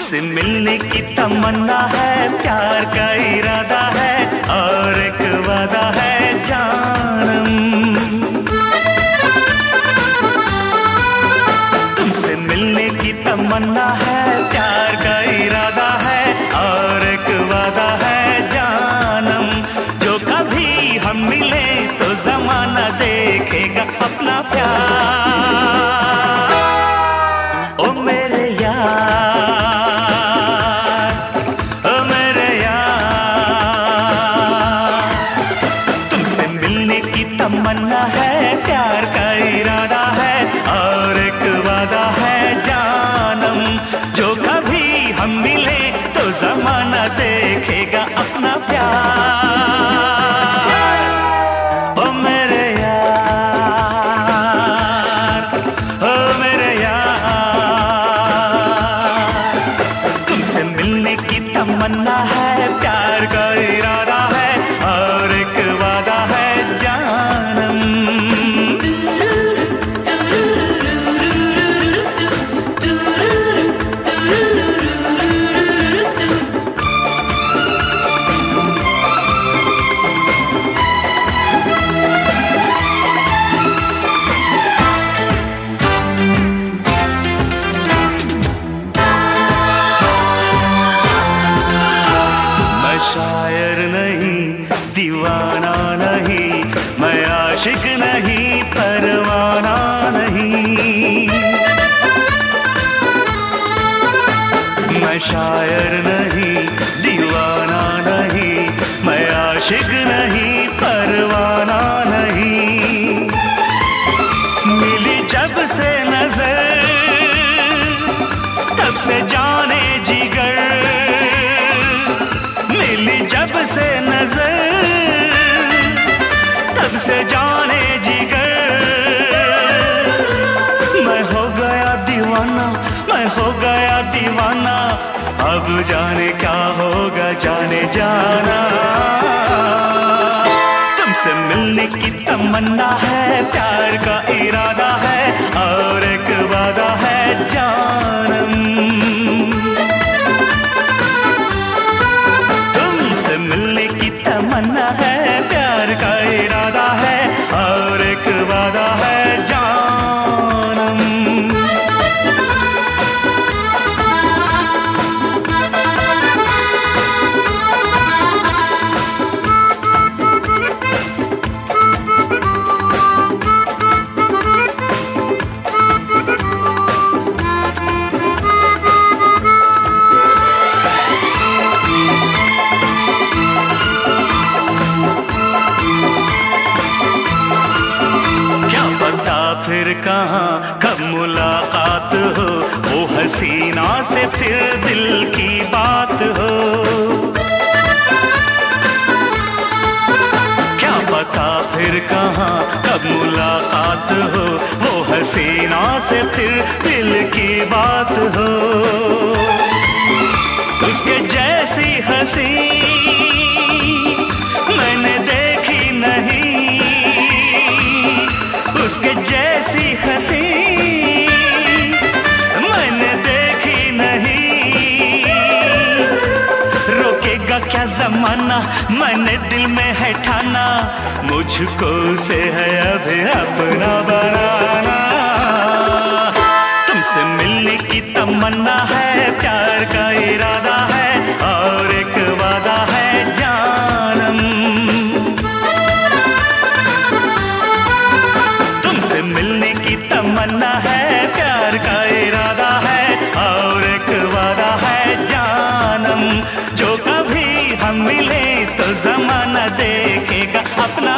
तुमसे मिलने की तमन्ना है, प्यार का इरादा है और एक वादा है जानम। तुमसे मिलने की तमन्ना है, प्यार का इरादा है और एक वादा है जानम। जो कभी हम मिले तो जमाना देखेगा अपना प्यार। ओ मेरे यार, ओ मेरे यार, तुमसे मिलने की तमन्ना है, प्यार का इरादा है और एक वादा है जानम। जो कभी हम मिले तो जमाना देखेगा अपना प्यार। ओ मेरे यार, ओ मेरे यार, तुमसे मिलने की तमन्ना है, प्यार का इरादा है और एक वादा है जानम। शायर नहीं, दीवाना नहीं, मैं आशिक नहीं, परवाना नहीं। मैं शायर नहीं, दीवाना नहीं, मैं आशिक नहीं, परवाना नहीं। मिली जब से नजर तब से जाने जिगर, मिली जब से नजर तब से जाने जिगर। मैं हो गया दीवाना, मैं हो गया दीवाना, अब जाने क्या होगा जाने जाना। तुमसे मिलने की तमन्ना है, प्यार का इरादा है और एक वादा है जानम। मिलने की तमन्ना है, प्यार का इरादा है और एक वादा है जानम। फिर कहाँ कब मुलाकात हो, वो हसीना से फिर दिल की बात हो। क्या पता फिर कहाँ कब मुलाकात हो, वो हसीना से फिर दिल की बात हो। उसके जैसी हंसी मैंने देखी नहीं, उसके जैसी हंसी मैंने देखी नहीं। रोकेगा क्या जमाना, मैंने दिल में है ठाना, मुझको से है अभी अपना बनाना। तुमसे मिलने की तमन्ना है, प्यार का इरादा है और एक वादा है जानम। मिलने की तमन्ना है, प्यार का इरादा है और एक वादा है जानम। जो कभी हम मिले तो जमाना देखेगा अपना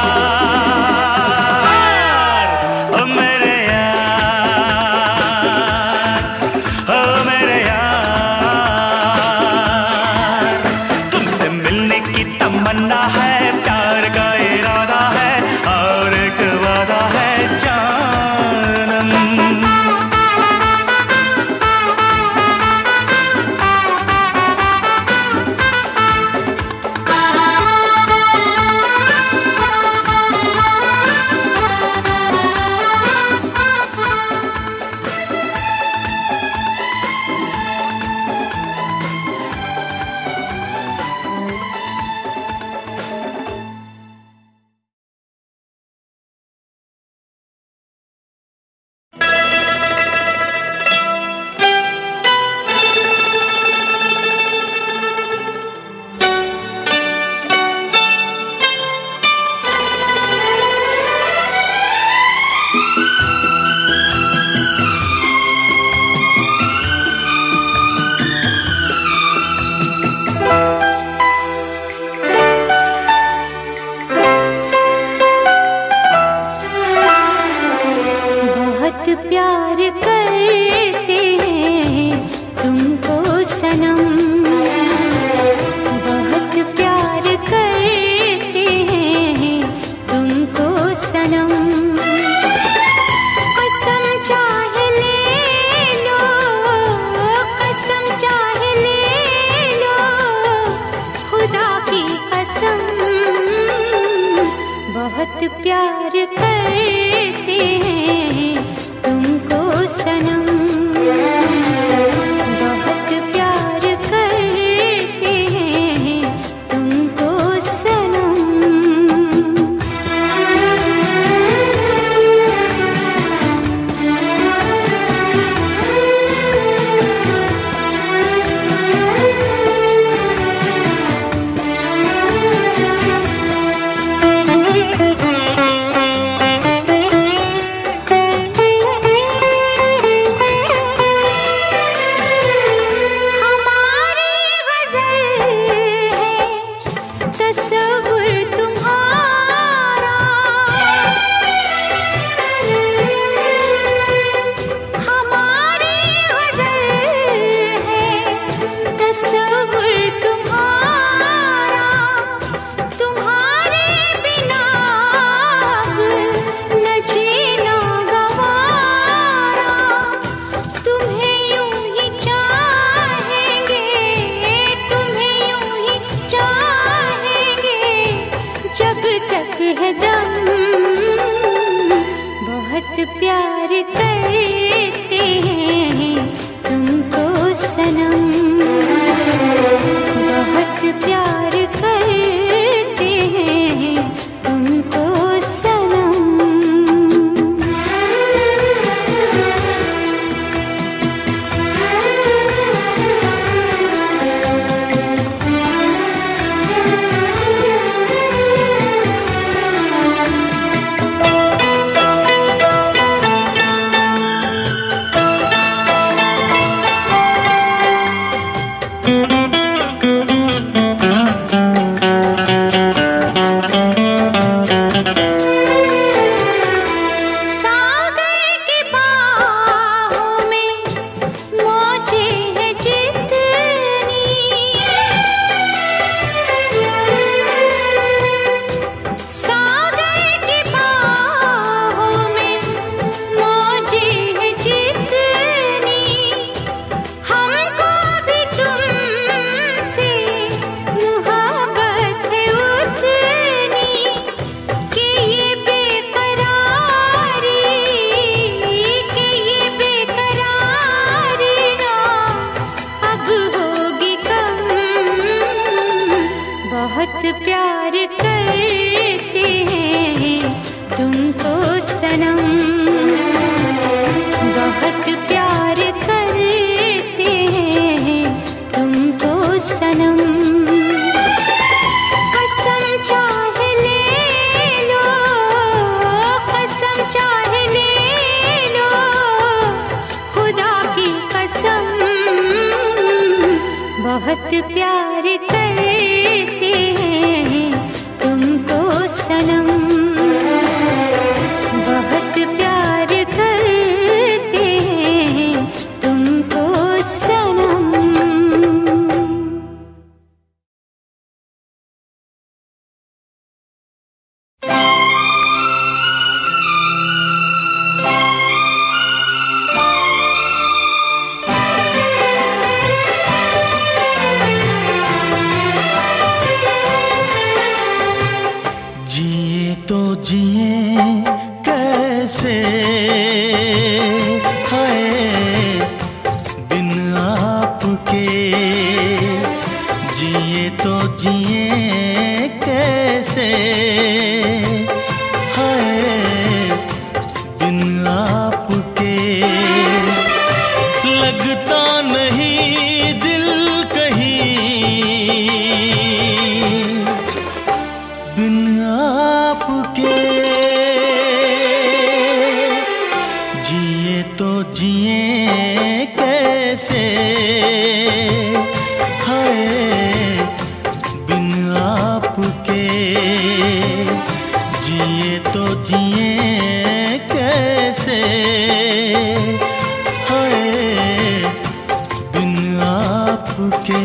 प्यार। ओ मेरे यार, ओ मेरे यार, तुमसे मिलने की तमन्ना है, प्यार का इरादा है और एक वादा है जानम। प्यार करते हैं तुमको सनम, बहुत प्यार करते हैं तुमको सनम। कसम चाहे ले लो, कसम चाहे ले लो, खुदा की कसम, बहुत प्यार करते हैं तुमको सनम, बहुत प्यार करते हैं तुमको सनम। तस्वुर तुम्हारा, हमारी गज़ल है तस्वुर तुम्हारा, तुम्हारे बिना अब न जीना गवारा, तुम्हें यूं ही चाहेंगे, तुम्हें यूं ही जब तक है दम, बहुत प्यार करते हैं तुमको सनम, बहुत प्यार करते हैं तुमको सनम। बहुत प्यार करते हैं तुमको सनम, बहुत प्यार करते हैं तुमको सनम। कसम चाहे ले लो, कसम चाहे ले लो, खुदा की कसम, बहुत प्यार करते हैं तुमको सनम, बहुत प्यार करते हैं तुमको सनम। जिए कैसे हाय बिन आपके, जिए तो जिए कैसे हाय बिन आपके, लगता नहीं दिल कहीं बिन आपके, जिए तो जिए कैसे हाय बिन आपके, जिए तो जिए कैसे। कैसे हाय बिन आपके।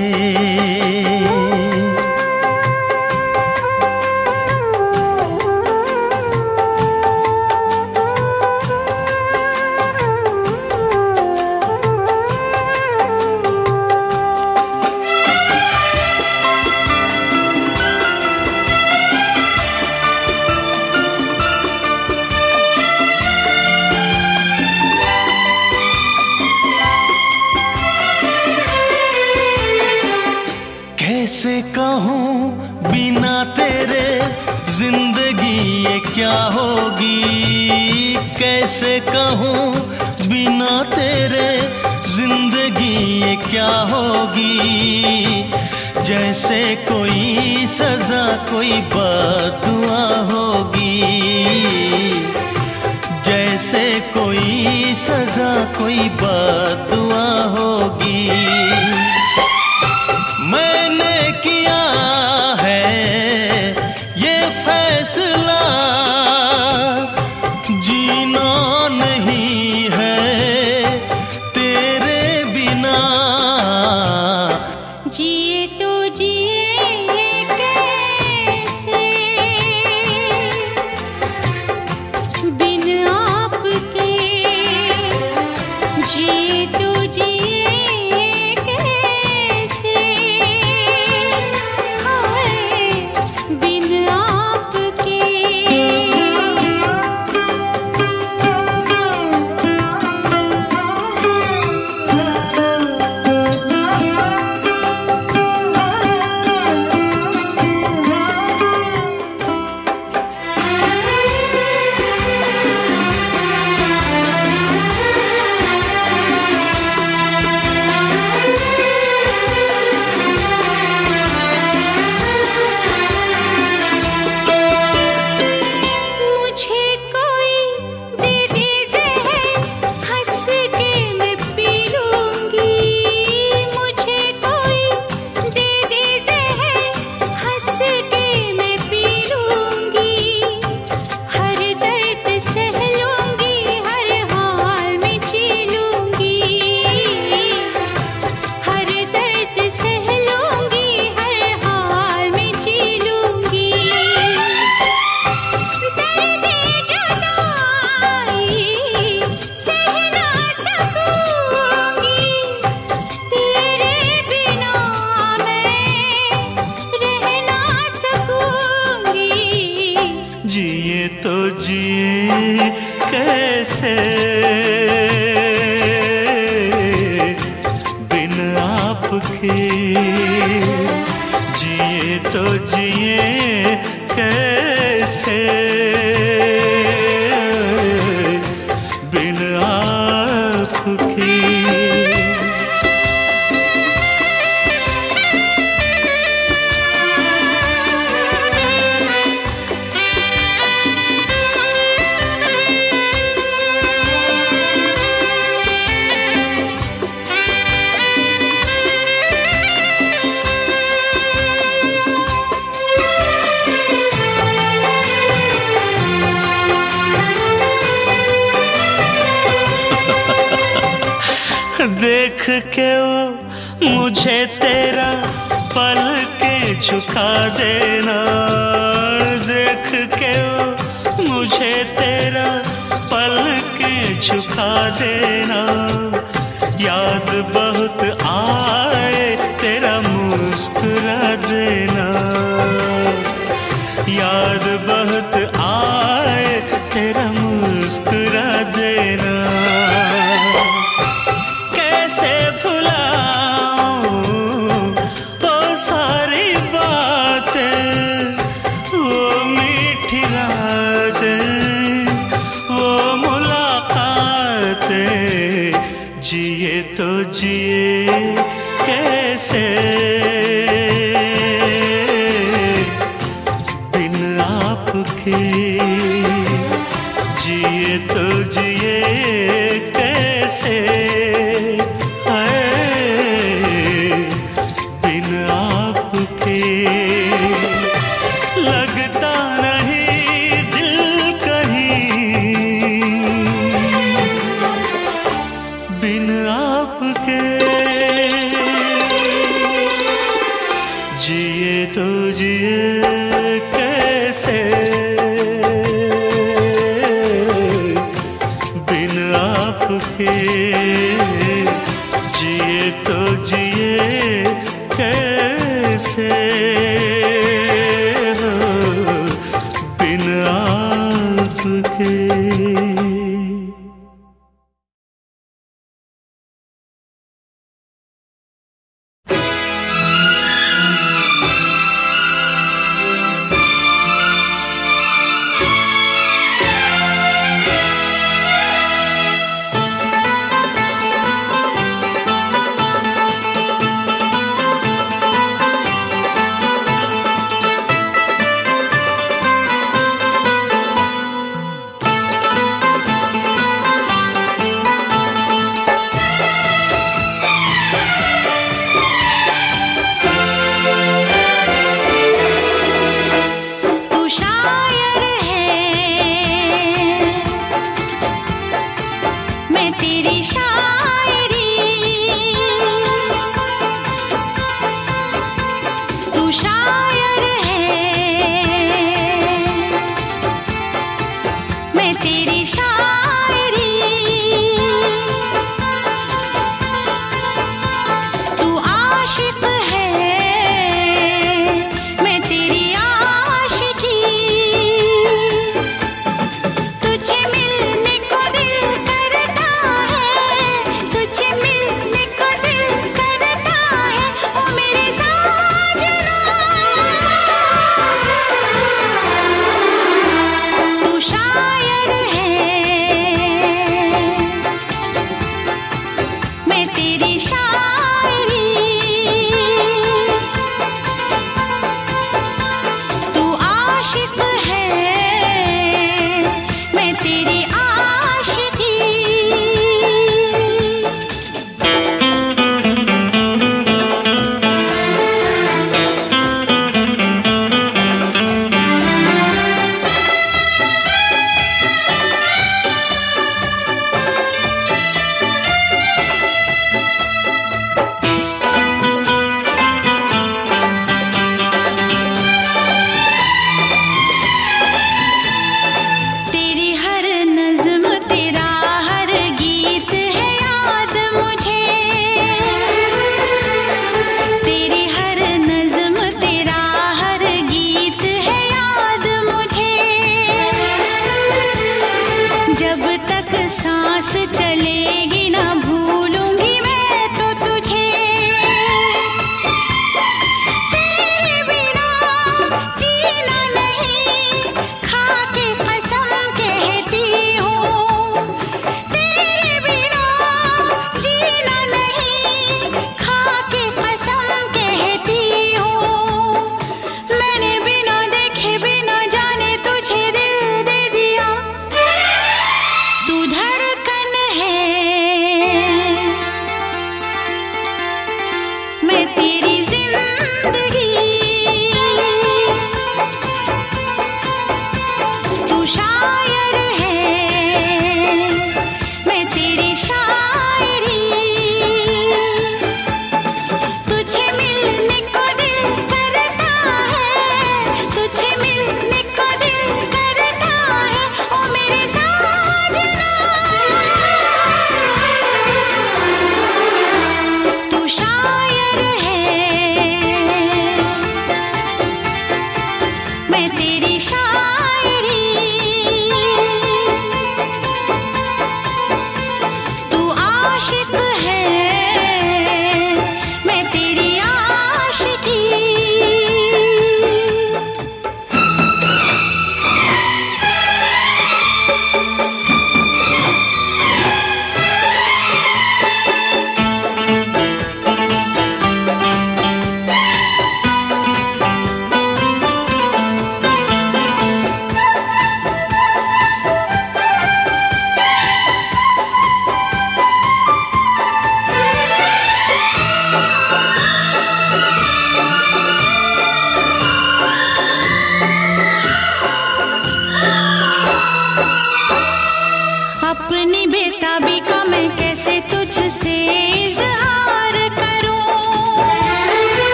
कैसे कहूँ बिना तेरे जिंदगी ये क्या होगी, कैसे कहूँ बिना तेरे जिंदगी ये क्या होगी। जैसे कोई सजा कोई बद्दुआ होगी, जैसे कोई सजा कोई बद्दुआ होगी। मैंने किया है ये फैसला, जीना नहीं है तेरे बिना। जिए तो जिए कैसे बिन आपके, जिए तो जिए जिए तो जिए कैसे बिन आपके, जिए तो जिए कैसे बिन आपके। देख के वो मुझे तेरा पल के झुका देना, देख के वो मुझे तेरा पल के झुका देना। याद बहुत आए तेरा मुस्कुरा देना, याद बहुत आए तेरा मुस्कुरा देना। कैसे भुलाऊं वो सारी बातें, वो मीठी रातें, वो मुलाकातें। जिए तो जिए कैसे बिन आपके, जिए तो जिए कैसे बिन आपके। लगता नहीं दिल कहीं आपके, जिए तो जिए कैसे हो बिन आपके।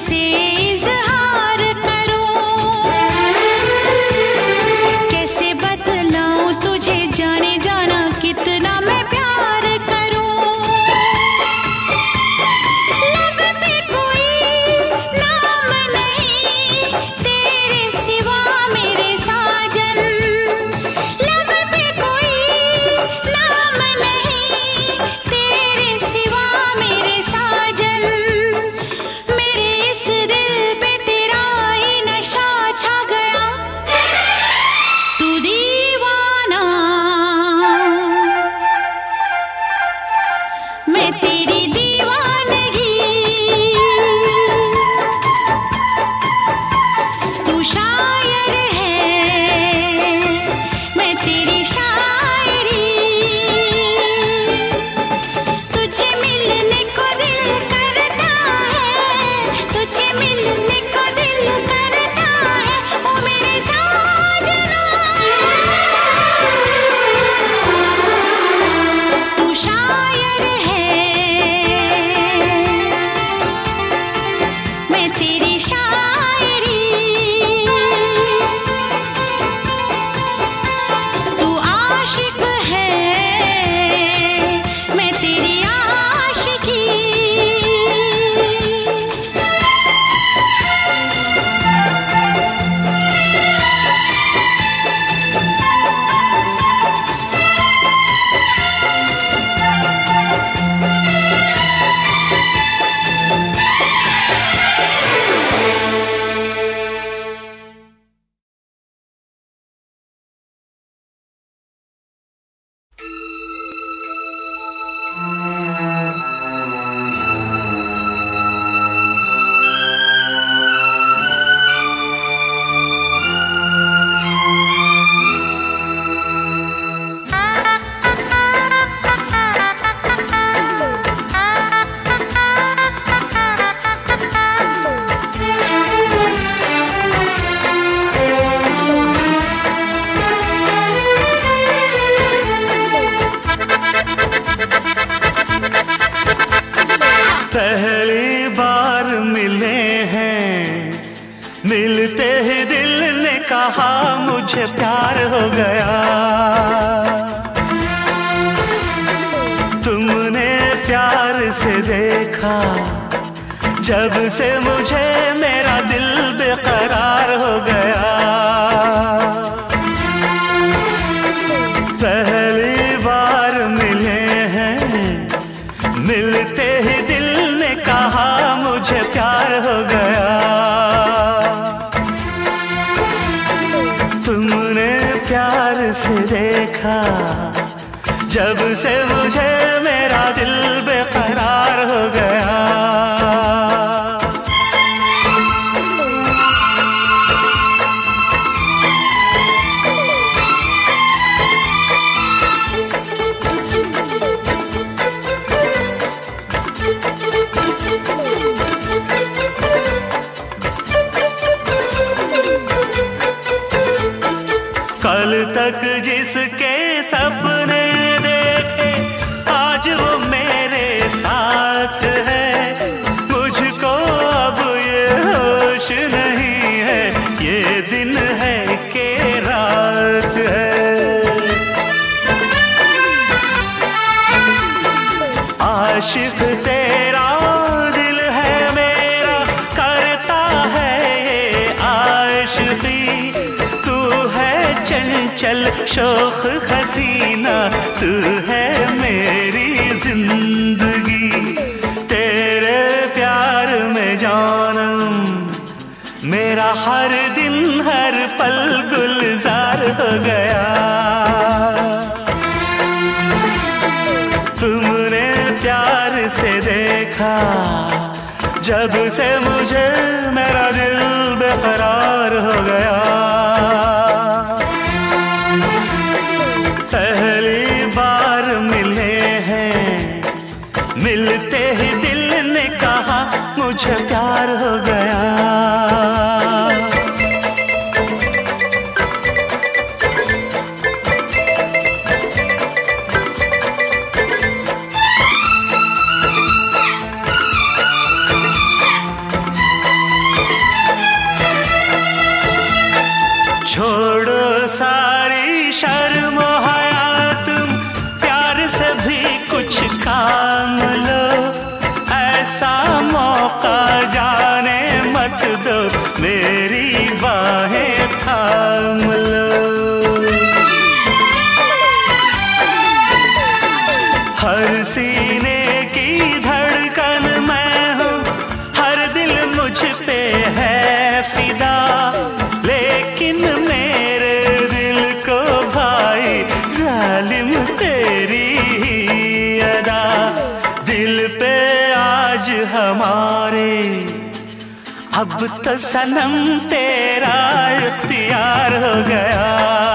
कैसे मुझे प्यार हो गया। तुमने प्यार से देखा जब से मुझे मेरा दिल बेकरार हो गया। पहली बार मिले हैं, मिलते ही दिल ने कहा मुझे प्यार हो गया। तुमने प्यार से देखा जब से मुझे मेरा दिल बेकरार हो गया। कल तक जिसके सपने देखे आज वो मेरे साथ है। मुझको अब ये होश नहीं है, ये दिन है कि रात है। आशिक तेरा दिल है मेरा, करता है ये आशिकी। चंचल शोख हसीना तू है मेरी जिंदगी। तेरे प्यार में जानम मेरा हर दिन हर पल गुलजार हो गया। तुमने प्यार से देखा जब से मुझे मेरा दिल बेकरार हो गया। पहली बार मिले हैं, मिलते ही दिल ने कहा मुझे प्यार हो गया। छोड़ो सारी शर्म कुछ काम लो, ऐसा मौका जाने मत दो, मेरी बाहें थाम लो। हर सीने की धड़कन मैं हूँ, हर दिल मुझ पे है फिदा। लेकिन मेरे दिल को भाई जालिम तेरी दिल पे आज हमारे अब तो सनम तेरा इख्तियार हो गया।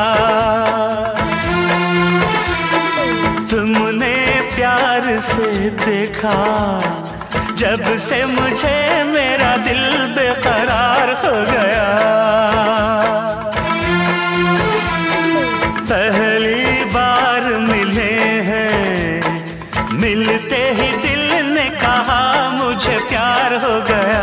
तुमने प्यार से देखा जब से मुझे मेरा दिल बेकरार हो गया। पहली बार मिले हैं, मिलते ही दिल ने कहा मुझे प्यार हो गया।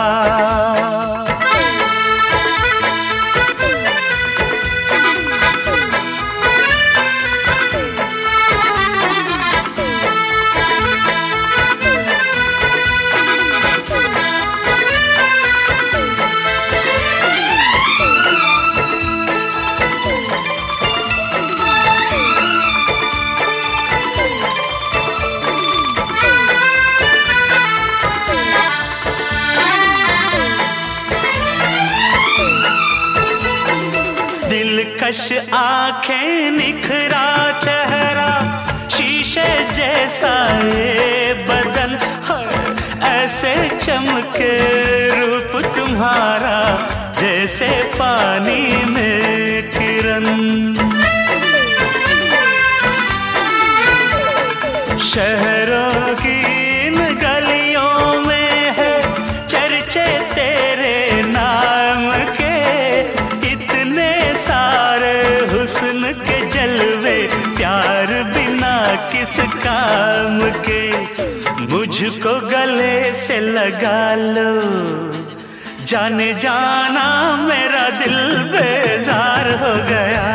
दिलकश आंखें, निखरा चेहरा, शीशे जैसा ये बदन, ऐसे चमके रूप तुम्हारा जैसे पानी में किरण। शहरों की इन गलियों में है चर्चे तेरे नाम के, इतने सारे हुस्न के जलवे, प्यार बिना किस काम के। मुझको गले से लगा लो, जाने जाना मेरा दिल बेजार हो गया।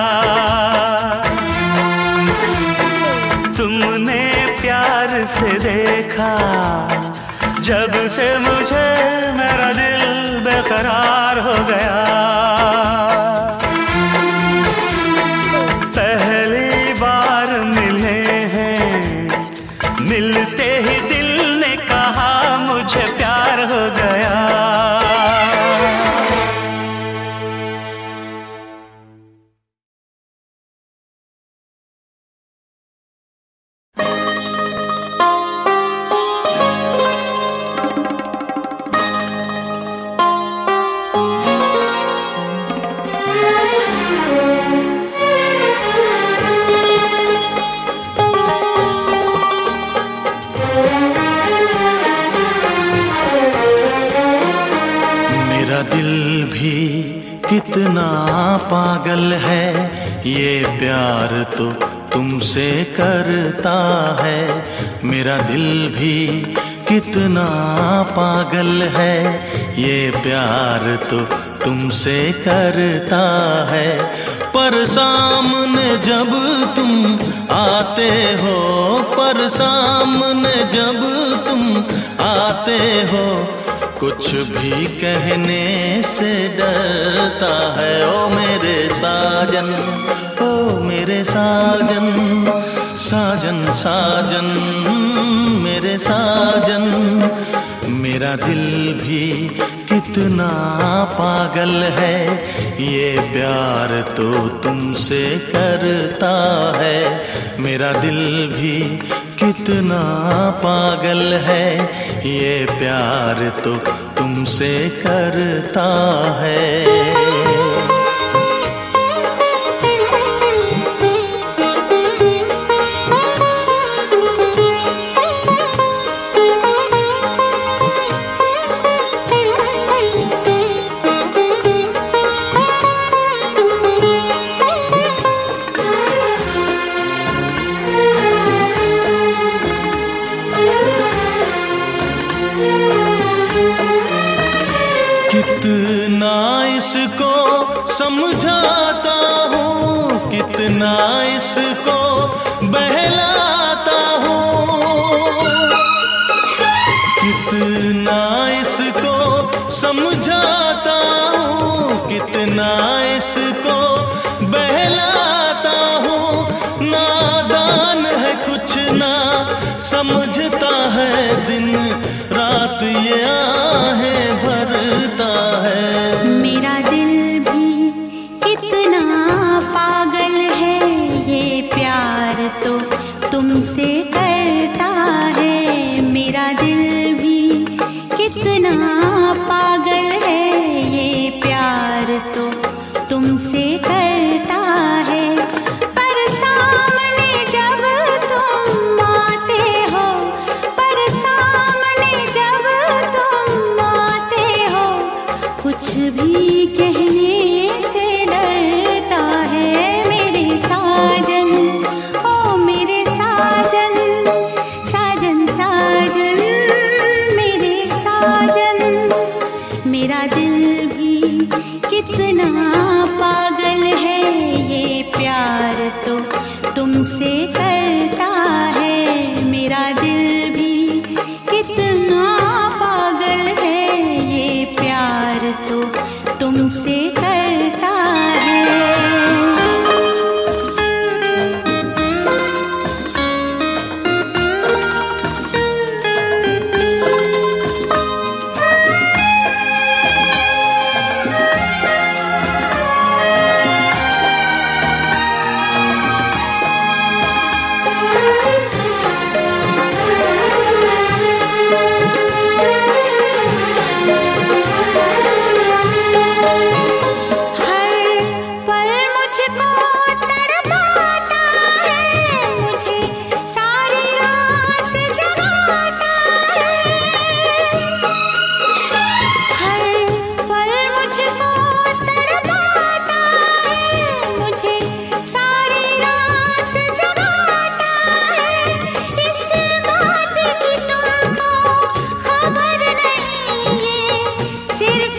तुमने प्यार से देखा जब से मुझे मेरा दिल बेकरार हो गया। पहली बार मिले हैं, मिलते ही दिल ने कहा मुझे प्यार हो गया। कितना पागल है ये प्यार तो तुमसे करता है। मेरा दिल भी कितना पागल है ये प्यार तो तुमसे करता है। पर सामने जब तुम आते हो, पर सामने जब तुम आते हो, कुछ भी कहने से डरता है। ओ मेरे साजन, ओ मेरे साजन, साजन साजन मेरे साजन। मेरा दिल भी कितना पागल है ये प्यार तो तुमसे करता है। मेरा दिल भी कितना पागल है ये प्यार तो तुमसे करता है। कितना इसको समझाता हूँ, कितना इसको बहलाता हूँ, कितना इसको समझाता हूँ, कितना इसको बहलाता हूँ। नादान है कुछ ना समझता है, दिन रात ये आहें भरता है। मेरा दिल भी कितना पागल है ये प्यार तो तुमसे करता है। मेरा दिल भी कितना पागल है ये प्यार तो तुमसे करता है। पर सामने जब तुम आते हो, पर सामने जब तुम आते हो, कुछ भी कहने से डरता है। मेरे साजन, ओ मेरे साजन, साजन साजन मेरे साजन। मेरा दिल भी कितना पागल है ये प्यार तो तुमसे करता है। मेरा दिल भी कितना पागल है ये प्यार तो तुमसे करता है। सिर्फ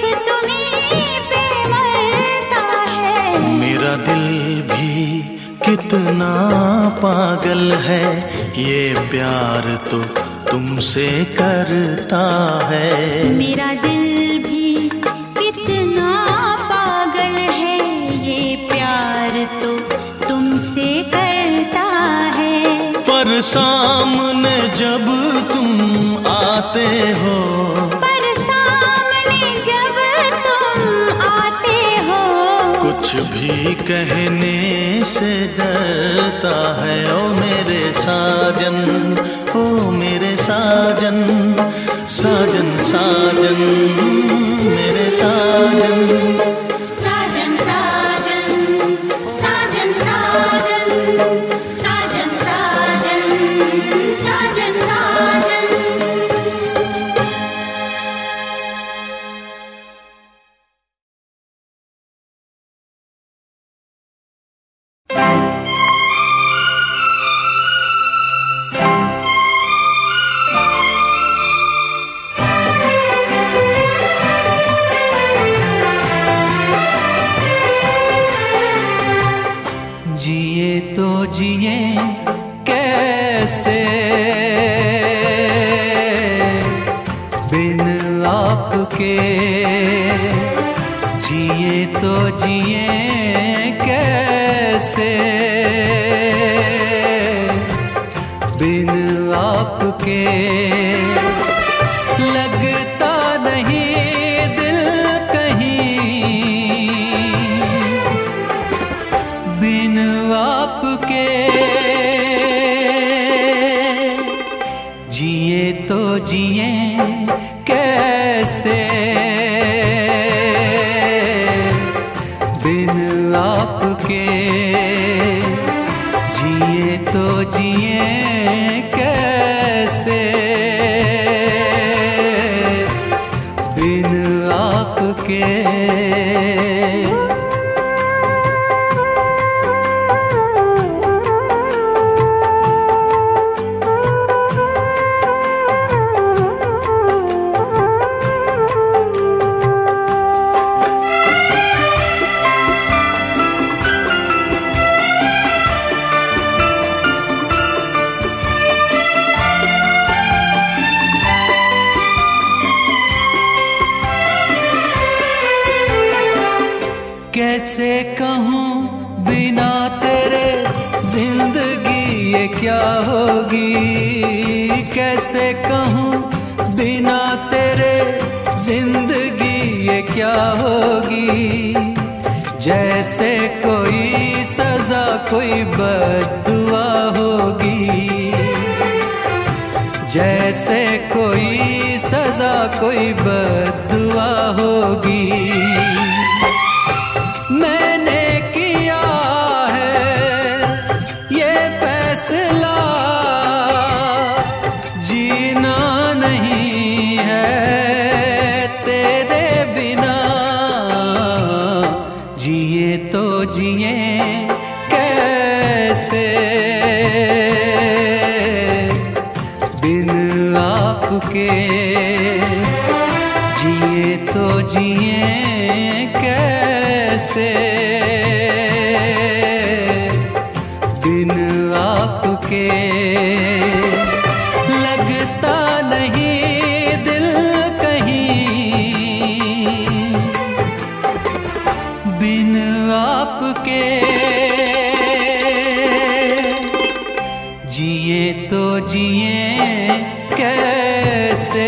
दिल भी कितना पागल है, ये प्यार तो तुमसे करता है। मेरा दिल भी कितना पागल है, ये प्यार तो तुमसे करता है। पर सामने जब तुम आते हो, पर सामने जब तुम आते हो, कुछ भी कहने से डरता है। ओ मेरे साजन, ओ मेरे साजन, साजन साजन मेरे साजन। साजन साजन साजन साजन साजन साजन साजन साजन। जिए तो जिए कैसे बिन आपके, जिए तो जिए कैसे बिन आपके। लगता नहीं दिल कहीं बिन आपके, जिए तो जिए कैसे बिन आपके, जिए तो जिए कैसे बिन आपके। कैसे कहूँ बिना तेरे जिंदगी ये क्या होगी, कैसे कहूँ बिना तेरे जिंदगी ये क्या होगी। जैसे कोई सजा कोई बद्दुआ होगी, जैसे कोई सजा कोई बद्दुआ होगी। मैंने किया है ये फैसला, जीना नहीं है तेरे बिना। जिए तो जिए कैसे बिन आपके, जिए तो जिए कैसे बिन आपके। लगता नहीं दिल कहीं बिन आपके, जिए तो जिए कैसे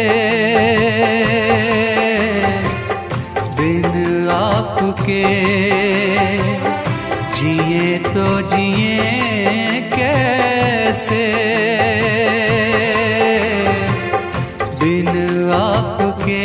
बिन आपके, जिए तो जिए कैसे बिन आपके।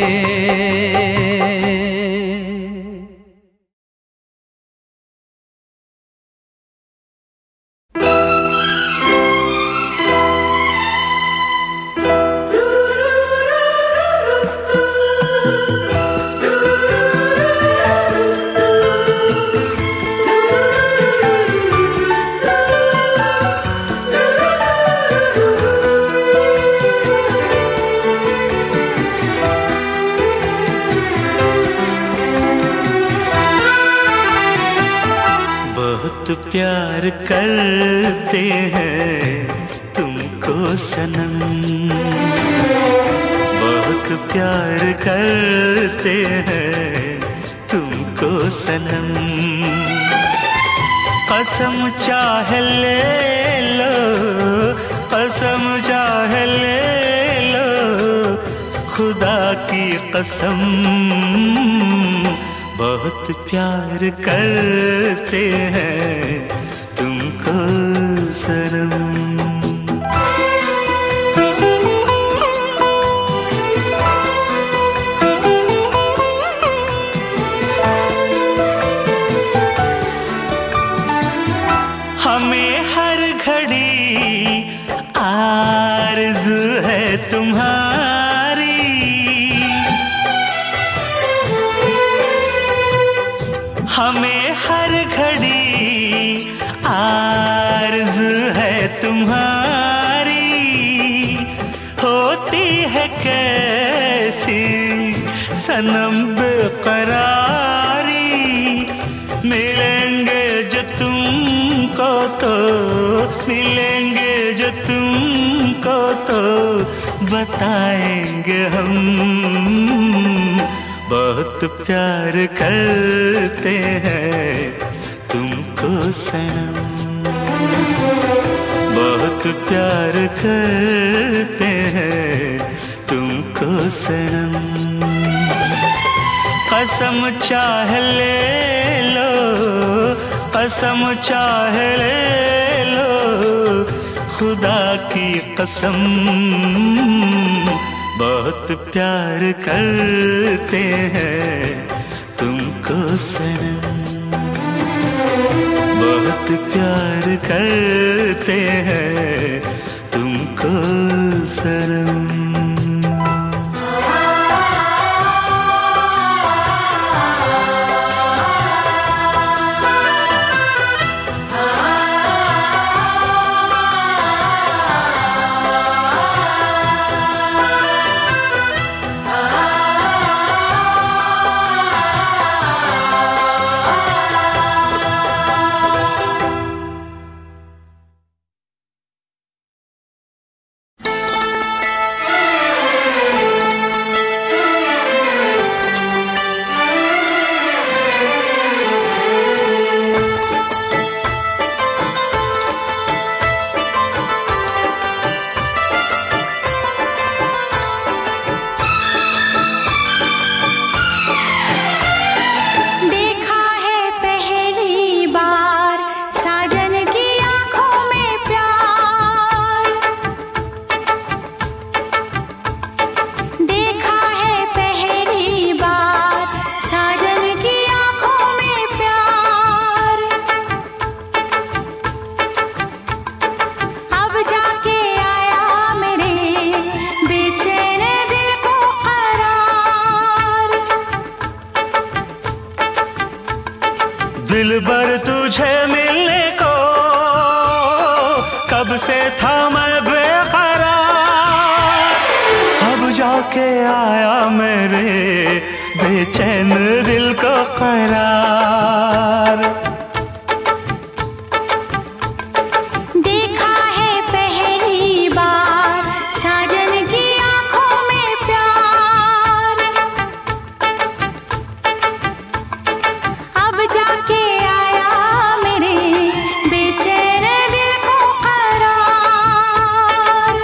बहुत प्यार करते हैं तुमको सनम, बहुत प्यार करते हैं तुमको सनम। कसम चाहे ले लो, कसम चाहे ले लो, खुदा की कसम, बहुत प्यार करते हैं तुमको सनम। हमें हर घड़ी आरज़ू है तुम्हारी, हमें हर घड़ी आरज़ू है तुम्हारी। होती है कैसी सनम बेकरारी, मिलेंगे जो तुमको तो, मिलेंगे जो तुमको तो बताएंगे हम, बहुत प्यार करते हैं तुमको सनम, बहुत प्यार करते हैं तुमको सनम। कसम चाहे ले लो, कसम चाहे ले लो, खुदा की कसम, बहुत प्यार करते हैं तुमको सनम, बहुत प्यार करते हैं तुमको सनम। दिलबर तुझे मिलने को कब से था मैं बेकरार, अब जाके आया मेरे बेचैन दिल को करार। देखा है पहली बार साजन की आंखों में प्यार, अब जाके आया मेरे बेचैन दिल को करार।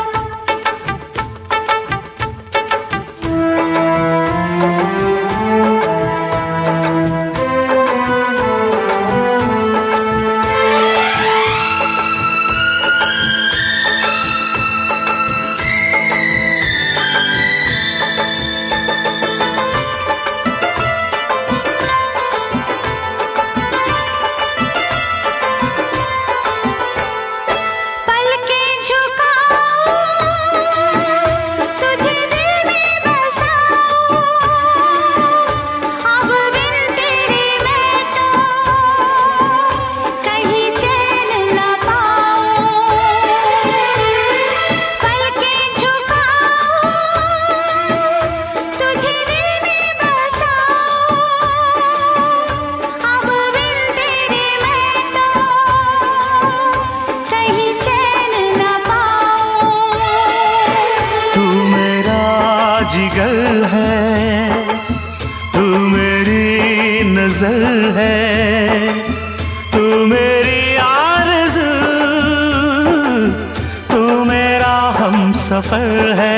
मेरी आरज़ू, तू मेरा हमसफर है।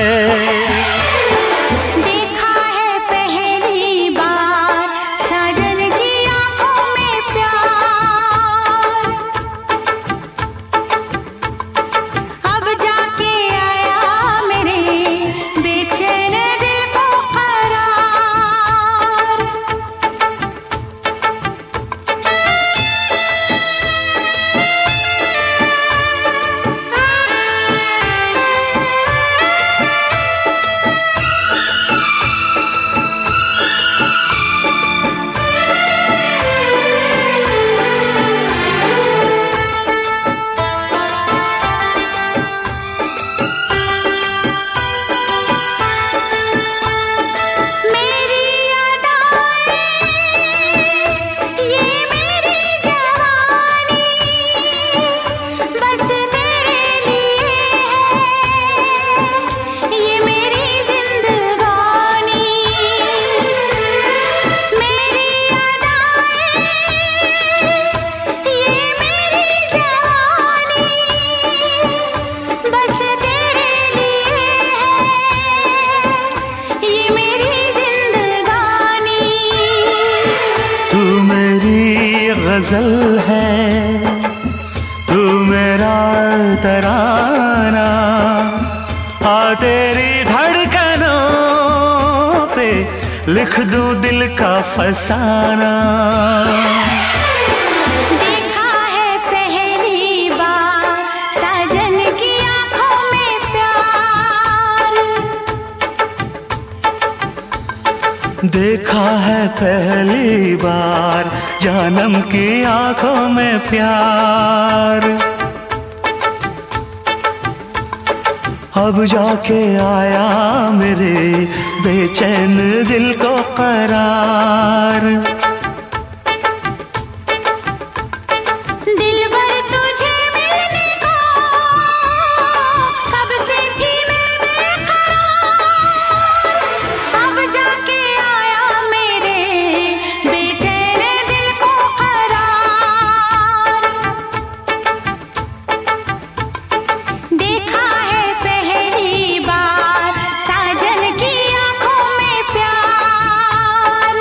गजल है तू मेरा तराना, आ तेरी धड़कनों पे लिख दूं दिल का फसाना। देखा है पहली बार साजन की आंखों में प्यार, देखा है पहली बार जानम की आंखों में प्यार। अब जाके आया मेरे बेचैन दिल को करार। दिलबर तुझे मिलने को कब से थी मैं बेकरार, अब जाके आया मेरे बेचैन दिल को करार। देखा है पहली बार साजन की आंखों में प्यार।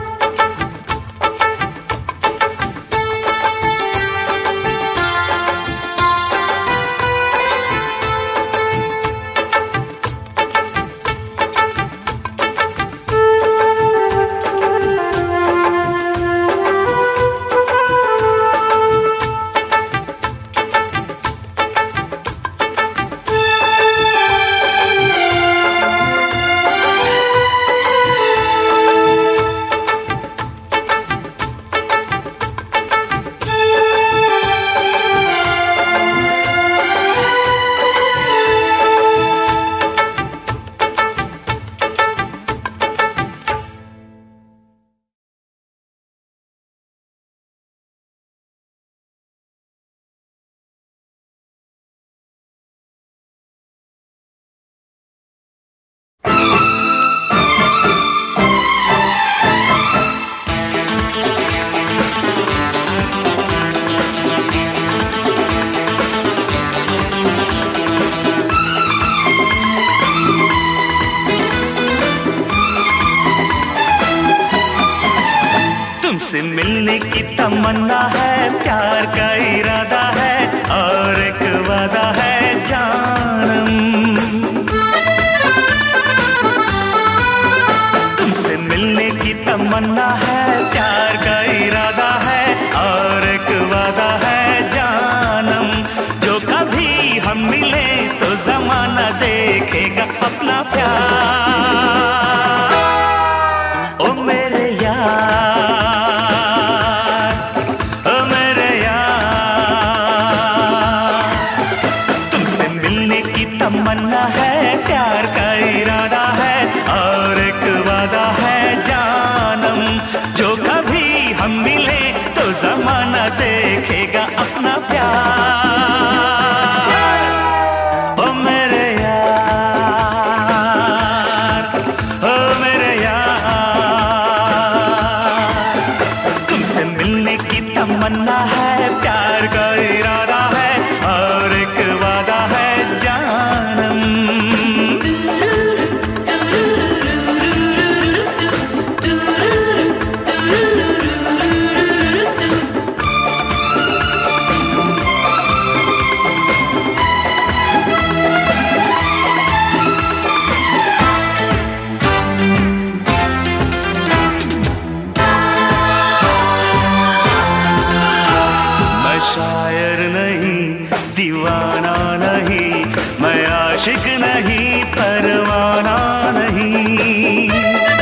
तुमसे मिलने की तमन्ना है, प्यार का इरादा है और एक वादा है जानम। तुमसे मिलने की तमन्ना है, प्यार का इरादा है और एक वादा है जानम। जो कभी हम मिले तो जमाना देखेगा अपना प्यार। ओ मेरे यार, तमन्ना है, प्यार का इरादा है और एक वादा है जानम। जो कभी हम मिले तो जमाना देखेगा अपना प्यार। ओ मेरे यार, ओ मेरे यार, तुमसे मिलने की तमन्ना है, प्यार का इरादा है और एक वादा है जानम। शायर नहीं, दीवाना नहीं, मैं आशिक नहीं, परवाना नहीं।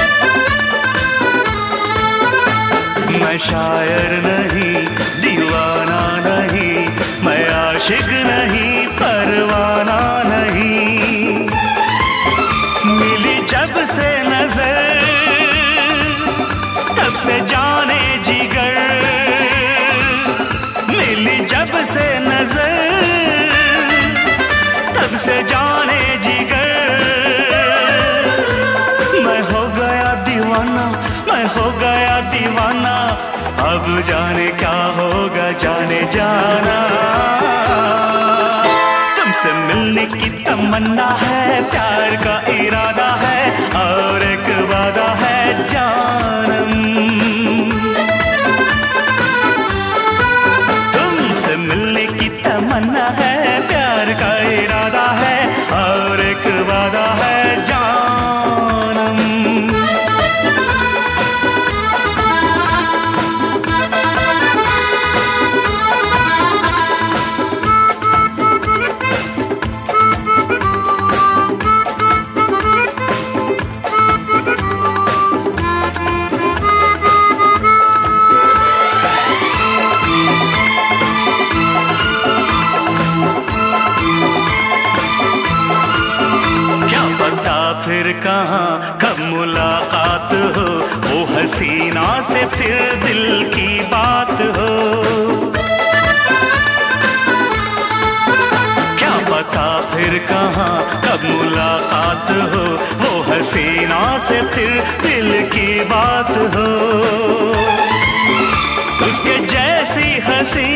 मैं शायर नहीं, दीवाना नहीं, मैं आशिक नहीं, परवाना नहीं। मिली जब से नजर तब से जाने जिगर, मिली जब से नजर तब से जाने जिगर। मैं हो गया दीवाना, मैं हो गया दीवाना, अब जाने क्या होगा जाने जाना। तुमसे मिलने की तमन्ना है, प्यार का इरादा है और एक वादा है जानम। मिलने की तमन्ना है, प्यार का इरादा है और एक वादा है जानम। फिर कहाँ कब मुलाकात हो, वो हसीना से फिर दिल की बात हो। क्या पता फिर कहाँ कब मुलाकात हो, वो हसीना से फिर दिल की बात हो। उसके जैसी हंसी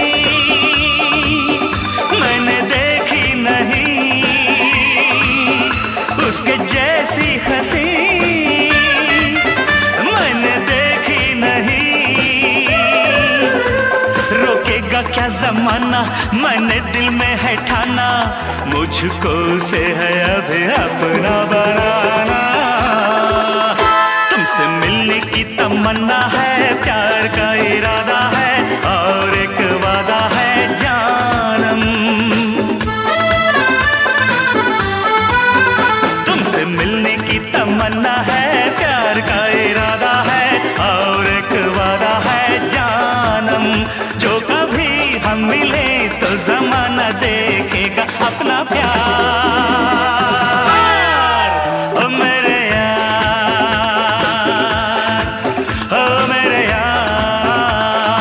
मैंने देखी नहीं, उसके जैसी हंसी मैंने देखी नहीं। रोकेगा क्या जमाना, मैंने दिल में है ठाना, मुझको उसे है अभी अपना बनाना। तुमसे मिलने की तमन्ना है, प्यार का इरादा है और एक वादा है जानम। तुमसे मिलने की तमन्ना है, प्यार का इरादा है और एक वादा है जानम। जो कभी हम मिले तो जमाना देखेगा अपना प्यार। ओ मेरे यार, ओ मेरे यार,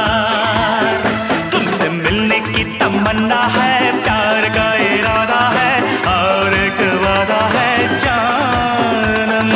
तुमसे मिलने की तमन्ना है, प्यार का इरादा है और एक वादा है जानम।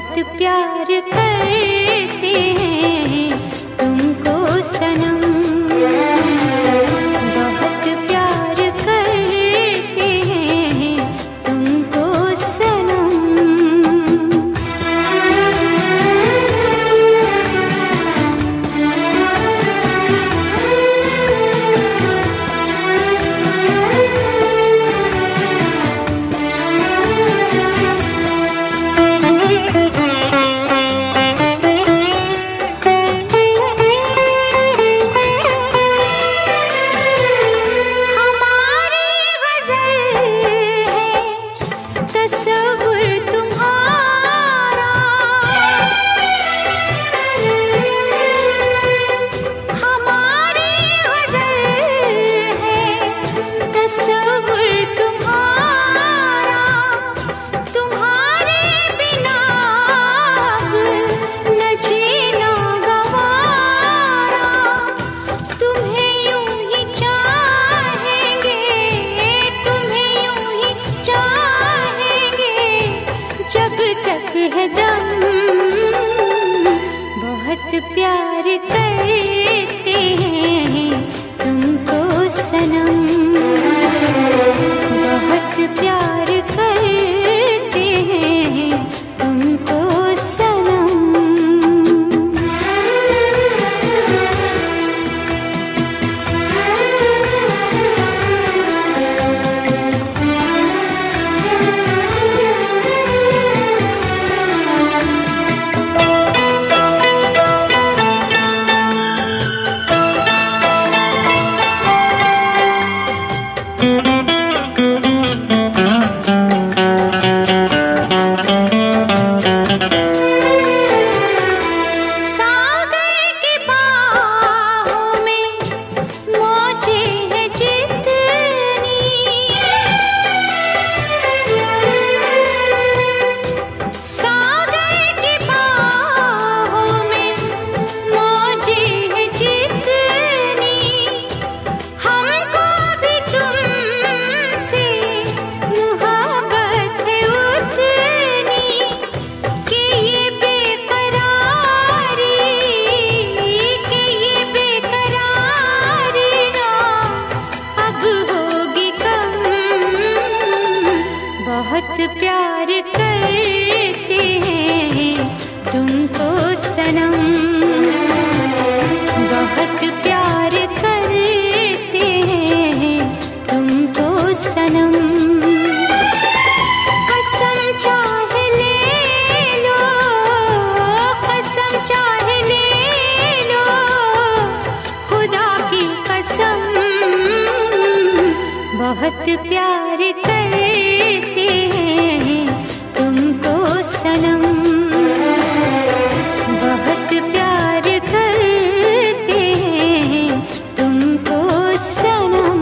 बहुत प्यार करते हैं तुमको सनम, बहुत प्यार करते हैं तुमको सनम। बहुत प्यार करते हैं तुमको सनम, बहुत प्यार करते हैं तुमको सनम। बहुत प्यार करते हैं तुमको सनम, बहुत प्यार करते हैं तुमको सनम। कसम चाहे ले लो, कसम चाहे ले लो, खुदा की कसम, बहुत प्यार करते हैं तुमको सनम, बहुत प्यार करते हैं तुमको सनम।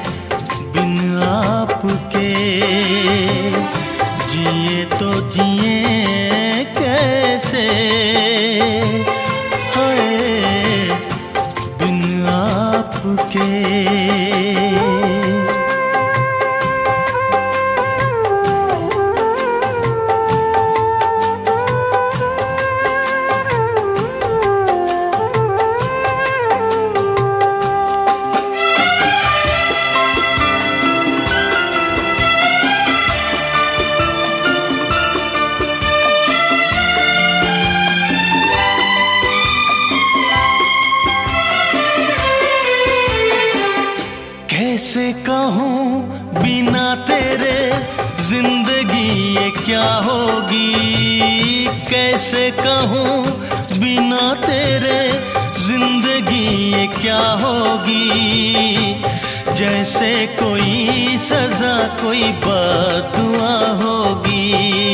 जिए कैसे कहूँ बिना तेरे जिंदगी ये क्या होगी, कैसे कहूँ बिना तेरे जिंदगी ये क्या होगी। जैसे कोई सजा कोई बद्दुआ होगी,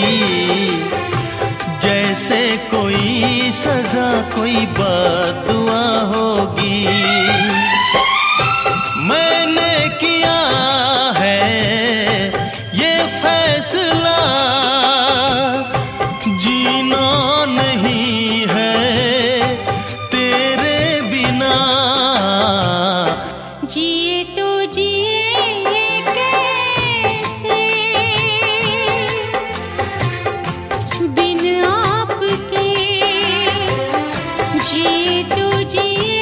जैसे कोई सजा कोई बद्दुआ होगी। मैंने किया है ये फैसला, जीना नहीं है तेरे बिना। जिए तो जिए कैसे बिन आपके, जिए तो जिए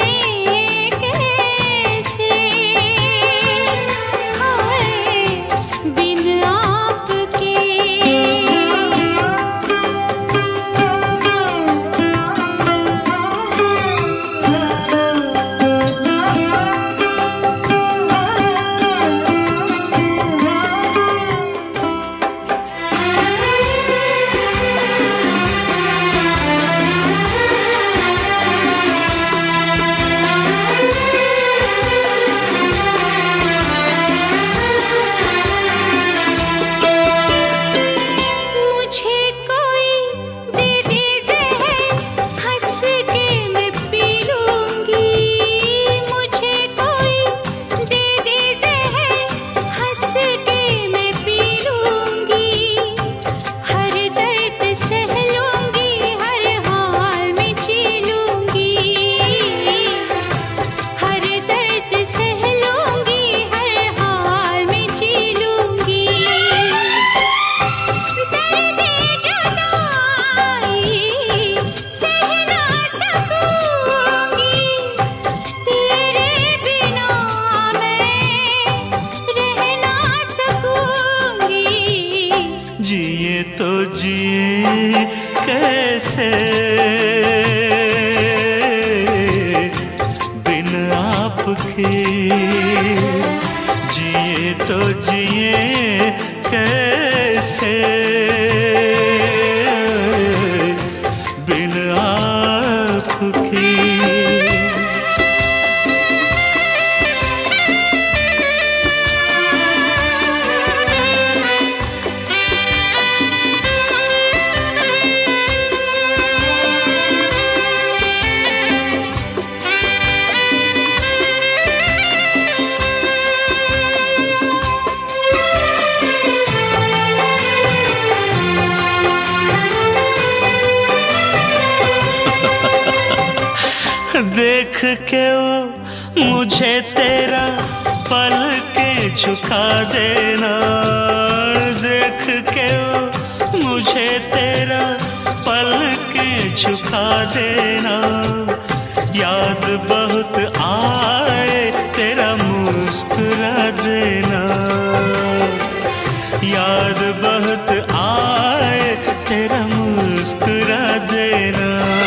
कैसे बिन आपके, जिए तो जिए कैसे बिन आपके। देख के वो मुझे तेरा पल के झुका देना, देख के वो मुझे तेरा पल के झुका देना। याद बहुत आए तेरा मुस्कुरा देना, याद बहुत आए तेरा मुस्कुरा देना।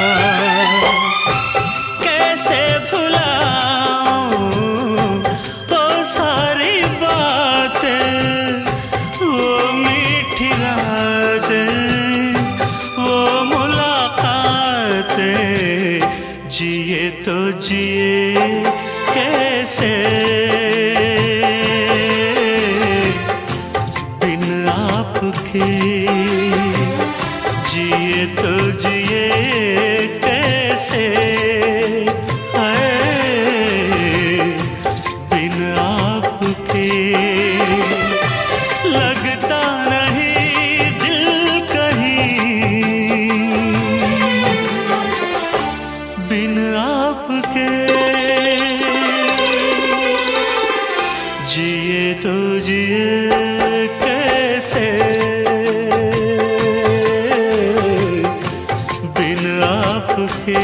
कैसे भुलाऊं वो सारी बातें, वो मीठी रातें, वो मुलाकातें। जिए तो जिए कैसे बिन आपके, जिए तो जिए कैसे बिन आपके। लगता नहीं दिल कहीं बिन आपके, जिए तो जिए कैसे बिन आपके,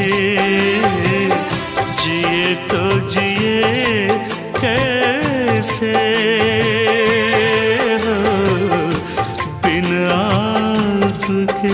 जिए तो जिए कैसे बिन आपके।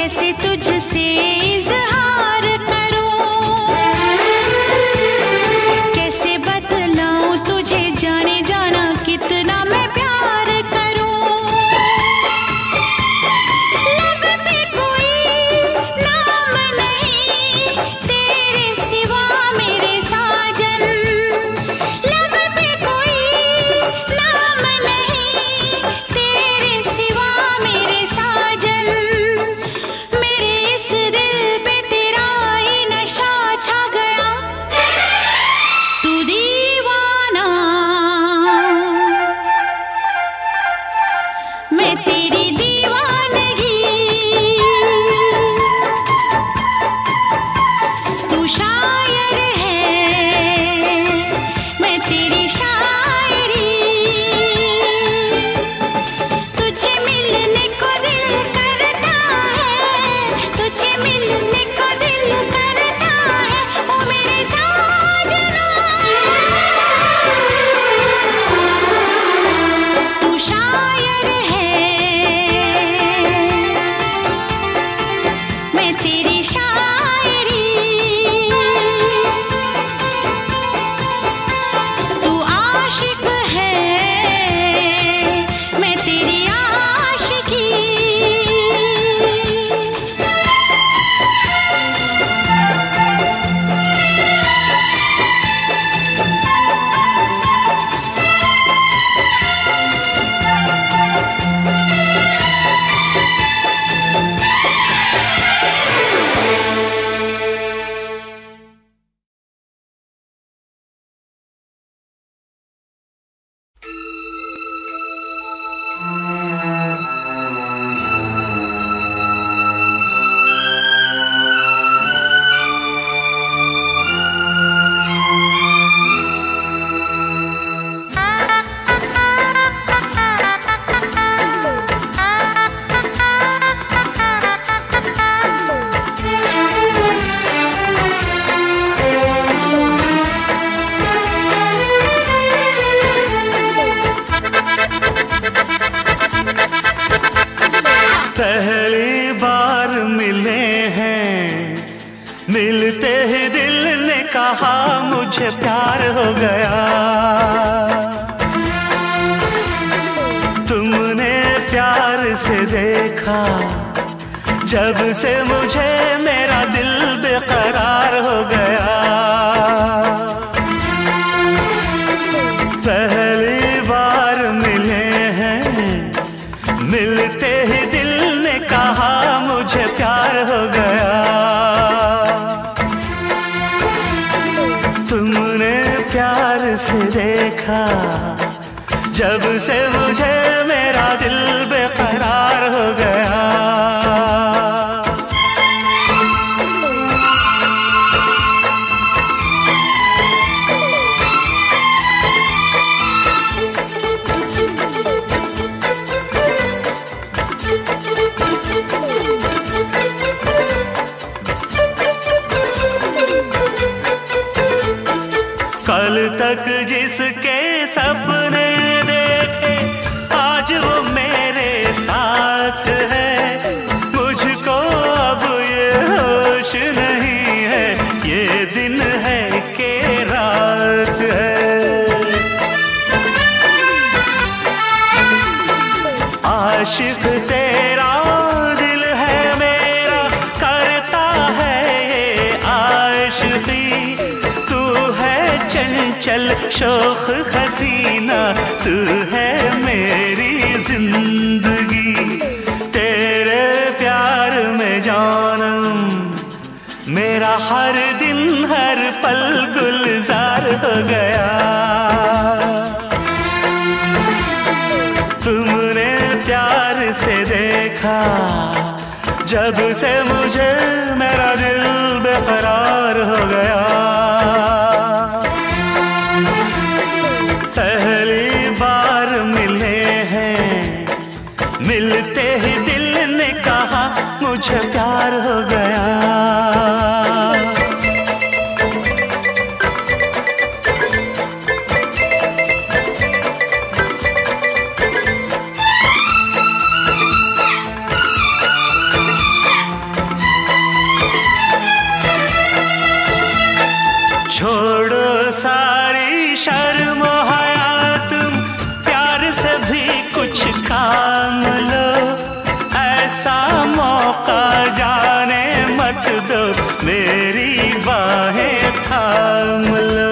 कैसे तुझसे इजहार करूं, कैसे बतलाऊं तुझे जाने जाना कितना मैं प्यार करूं। लब पे कोई नाम नहीं तेरे सिवा मेरे साजन, लब पे कोई नाम नहीं तेरे सिवा मेरे साजन। मेरे इस दिल पे तेरा ही नशा छा गया, तू दीवाना मैं तेरी दीवानगी, तू शायर है मैं तेरी शायरी। तुझे मिलने को दिल करता है, तुझे मिलने को दिल करता है, ओ मेरे साजना। तू शायर है मैं तेरी शायरी, तू आशिक है मैं तेरी आशिकी। पहली बार मिले हैं, मिलते ही दिल ने कहा मुझे प्यार हो गया। तुमने प्यार से देखा जब से मुझे मेरा दिल बेकरार हो गया। पहली बार मिले हैं, मिलते ही दिल ने कहा मुझे प्यार हो गया। तुमने प्यार से देखा जब से मुझे मेरा दिल बेकरार हो गया। कल तक जिसके सपने देखे आज वो मेरे साथ है। मुझको अब ये होश नहीं है, ये दिन है कि रात है। आशिक तेरा दिल है मेरा, करता है ये आशिकी। तू है चंचल शोख हसीना, तू है मेरी जिंदगी। तेरे प्यार में जानम मेरा हर दिन हर पल गुलजार हो गया। तुमने प्यार से देखा जब से मुझे मेरा दिल बेकरार हो गया। पहली बार मिले हैं, मिलते ही दिल ने कहा मुझे प्यार हो गया। मौका जाने मत दो, मेरी बाहें थाम लो।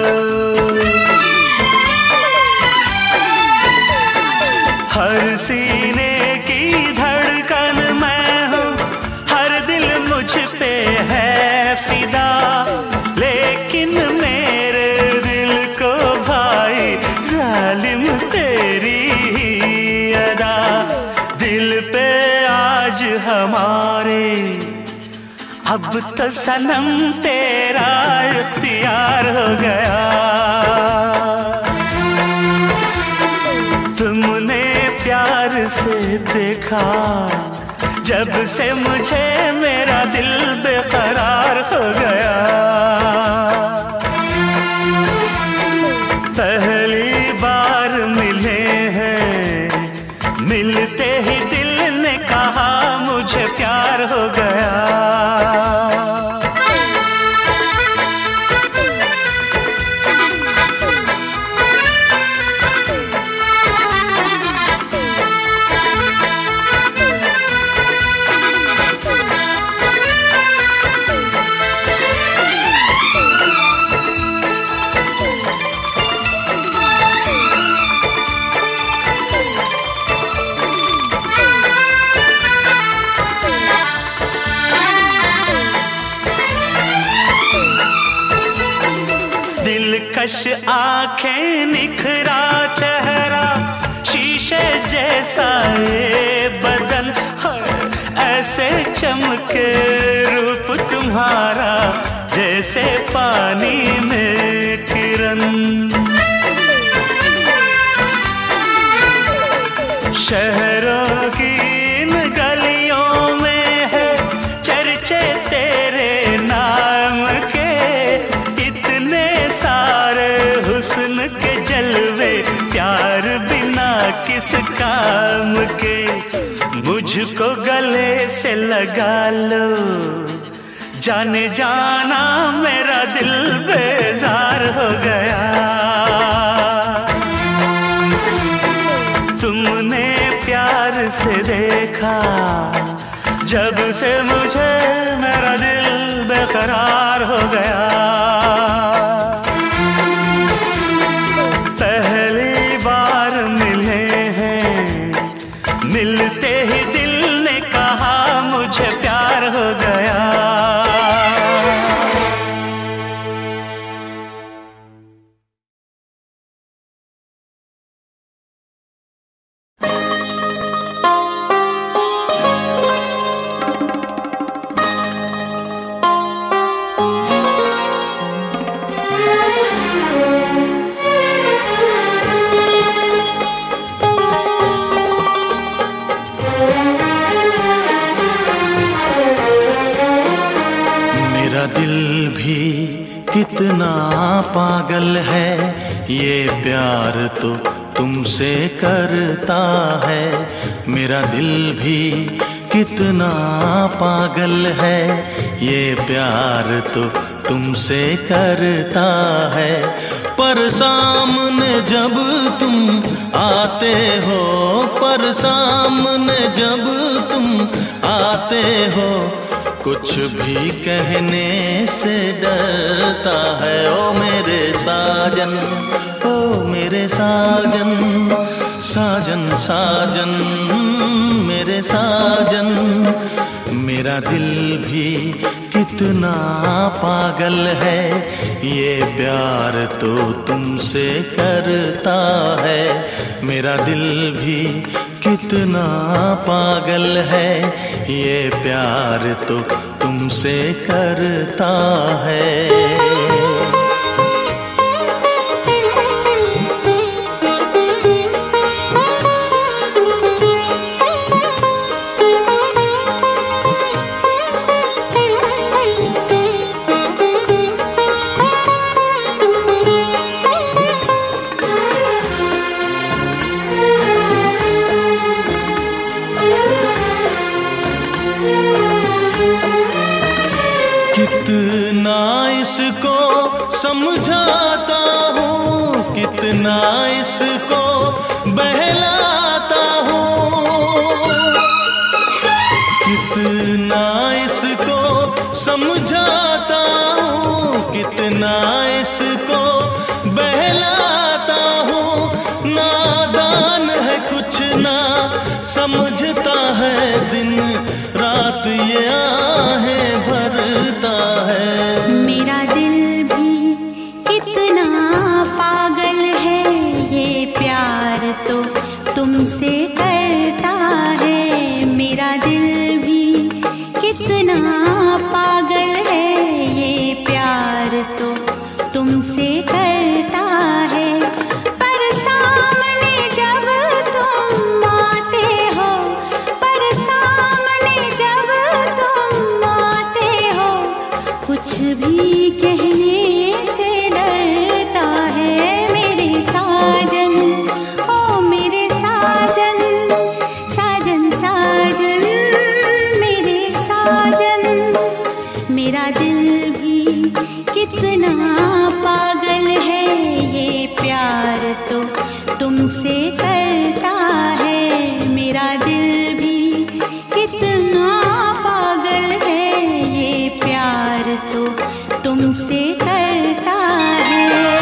हर सीने की धड़कन मैं हूँ, हर दिल मुझ पे है फिदा, लेकिन मेरे दिल को भाई जालिम तेरी ही अदा। दिल पे आज हमारे अब तो सनम तेरा इख्तियार हो गया। तुमने प्यार से देखा जब से मुझे, मेरा दिल बेकरार हो गया। पहली बार मिले हैं, मिलते ही दिल ने कहा मुझे प्यार हो गया। दिलकश आंखें, निखरा चेहरा, शीशे जैसा ये बदन, ऐसे चमके रूप तुम्हारा जैसे पानी में किरण। शहरों की इन गलियों में है चर्चे तेरे नाम के, इतने सारे हुस्न के जलवे, प्यार बिना किस काम के। मुझको गले से लगा लो, जाने जाना मेरा दिल बेजार हो गया। तुमने प्यार से देखा जब से मुझे, मेरा दिल बेकरार हो गया। पहली बार मिले हैं, मिलते ही दिल ने कहा मुझे प्यार हो गया। कितना पागल है ये प्यार तो तुमसे करता है। मेरा दिल भी कितना पागल है ये प्यार तो तुमसे करता है। पर सामने जब तुम आते हो, पर सामने जब तुम आते हो, कुछ भी कहने से डरता है। ओ मेरे साजन, ओ मेरे साजन, साजन साजन मेरे साजन। मेरा दिल भी कितना पागल है ये प्यार तो तुमसे करता है। मेरा दिल भी कितना पागल है ये प्यार तो तुमसे करता है। कितना इसको समझाता हूँ, कितना इसको बहलाता हूँ, कितना इसको समझाता हूँ, कितना इसको बहलाता हूँ, नादान है कुछ ना समझता है, दिन रात ये आहें भरता है। मेरा दिल भी कितना पागल है, ये प्यार तो तुमसे करता है। मेरा दिल भी कितना पागल है, ये प्यार तो तुमसे करता है। पर सामने जब तुम आते हो, पर सामने जब तुम आते हो, कुछ भी कहने से डरता है। मेरे साजन, ओ मेरे साजन, साजन साजन, मेरे साजन। मेरा दिल भी कितना पागल है, ये प्यार तो तुमसे करता है। मेरा दिल भी कितना पागल है, ये प्यार तो तुमसे करता है।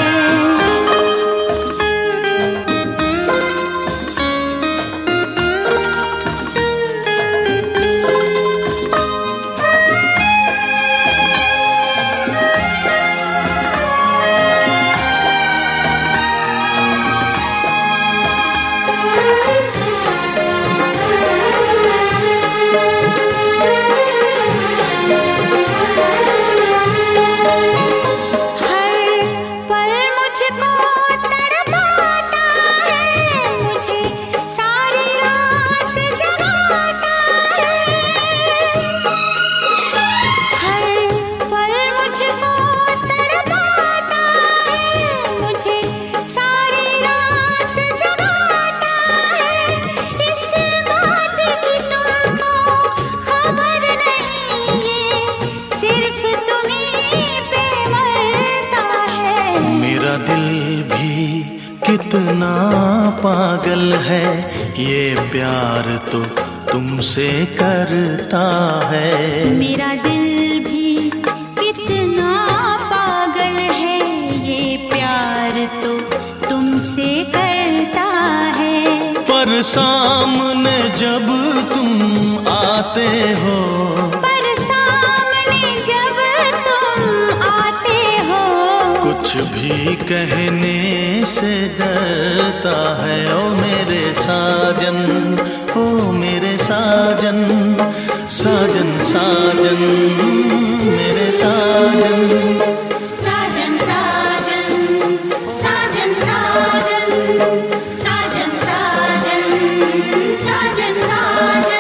कितना पागल है, ये प्यार तो तुमसे करता है। मेरा दिल भी कितना पागल है, ये प्यार तो तुमसे करता है। पर सामने जब तुम आते हो, पर सामने जब तुम आते हो, कुछ भी कहने से डरता है। ओ मेरे साजन, ओ मेरे साजन, साजन साजन, मेरे साजन। साजन साजन, साजन साजन, साजन साजन, साजन साजन।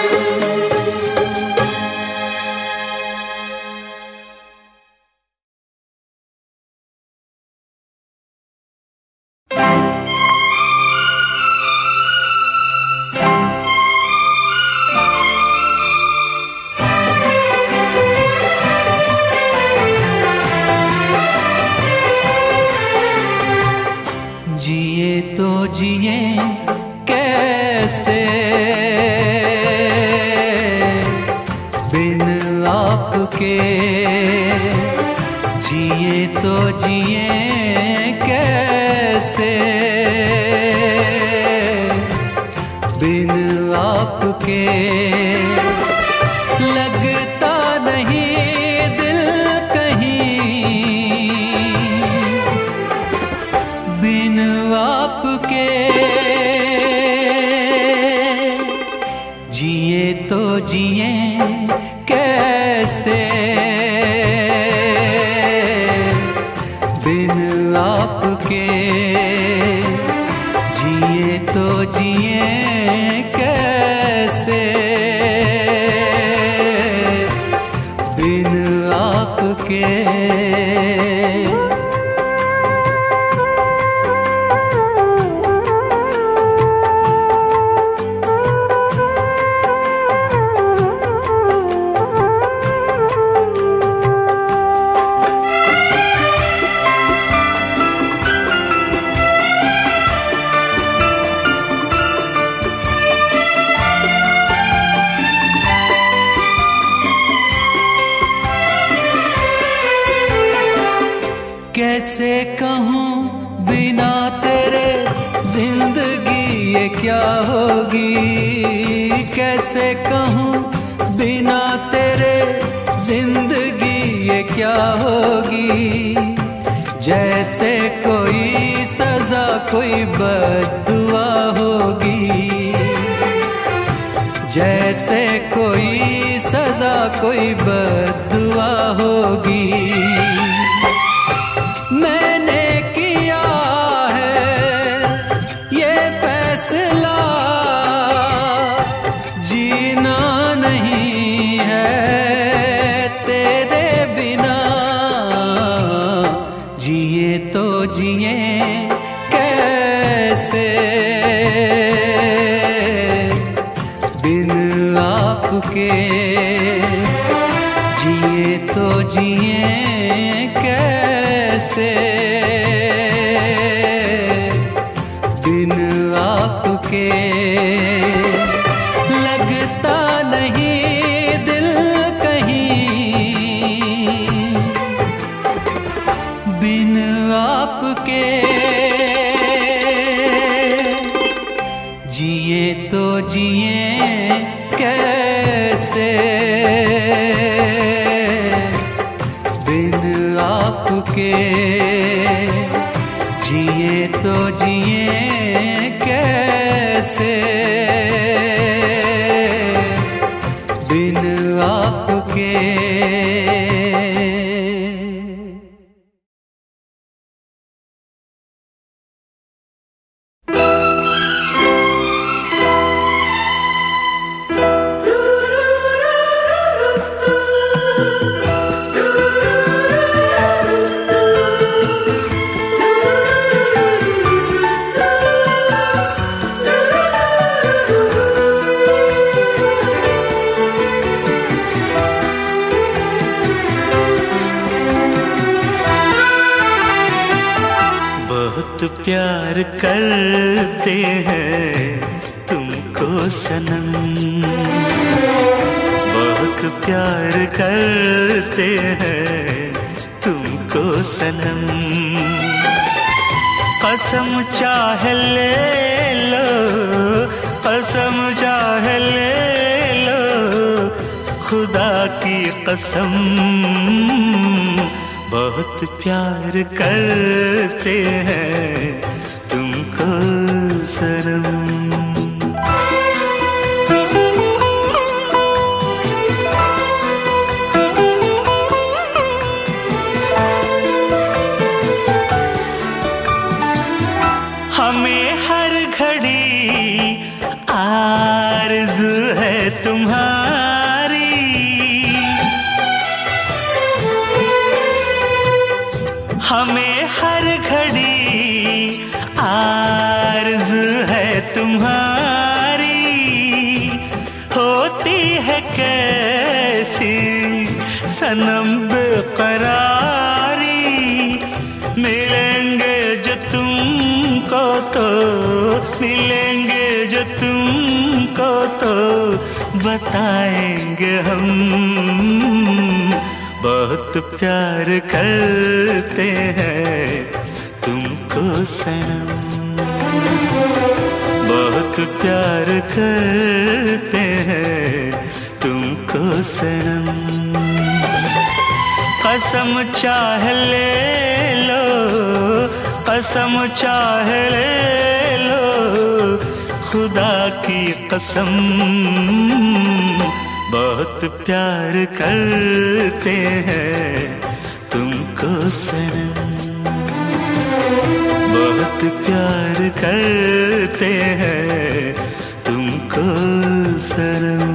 जिए तो जिए कैसे बिन आपके, जिए तो जिए कैसे बिन आपके। लगता नहीं दिल कहीं बिन आपके, जिए तो जिए कैसे बिन आपके, जिए तो जिए कैसे बिन आपके। कैसे कहूँ बिना तेरे जिंदगी ये क्या होगी, कैसे कहूँ बिना तेरे जिंदगी ये क्या होगी। जैसे कोई सजा कोई बद्दुआ होगी, जैसे कोई सजा कोई बद्दुआ होगी। मैंने किया है ये फैसला, जीना नहीं है तेरे बिना। जिए तो जिए कैसे बिन आपके, जिए तो जिए कैसे बिन आपके। लगता नहीं दिल कहीं बिन आपके, जिए तो जिए कैसे बिन आपके, जिए तो जिए कैसे बिन आपके। प्यार करते हैं तुमको सनम, बहुत प्यार करते हैं तुमको सनम। कसम चाहे ले लो, कसम चाहे ले लो, खुदा की कसम। बहुत प्यार करते हैं तुमको सनम। हमें हर घड़ी आरज़ू है तुम्हारी, हमें हर घड़ी आरज़ू है तुम्हारी। होती है कैसी सनम बेकरारी, मिलेंगे जो तुमको तो, मिलेंगे जो तुमको तो बताएंगे हम। बहुत प्यार करते हैं तुमको सनम, बहुत प्यार करते हैं तुमको सनम। कसम चाहे ले लो, कसम चाहे ले लो, खुदा की कसम। बहुत प्यार करते हैं तुमको सनम, बहुत प्यार करते हैं तुमको सनम।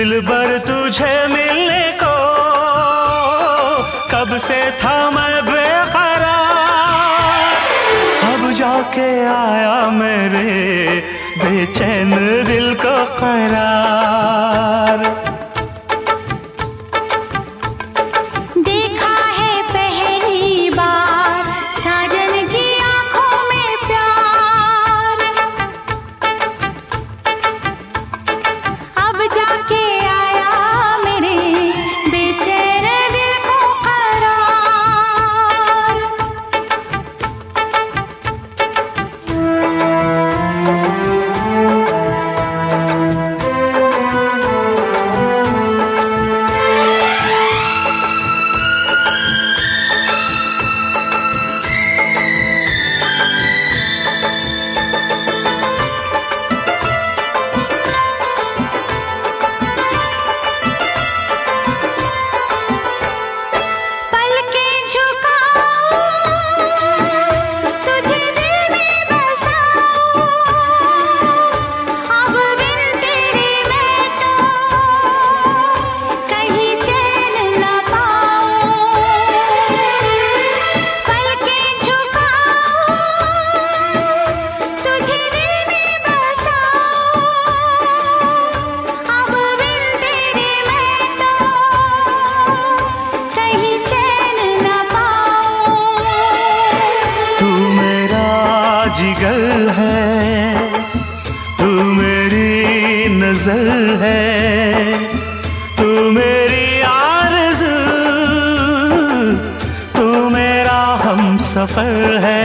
दिलबर तुझे मिलने को कब से था मैं बेकरार, अब जाके आया मेरे बेचैन दिल को करार। देखा है पहली बार साजन की आंखों में प्यार, अब जाके आया मेरे बेचैन दिल को करार। जिगर है तू मेरी नजर है, तू मेरी आरज़ू, तू मेरा हमसफर है।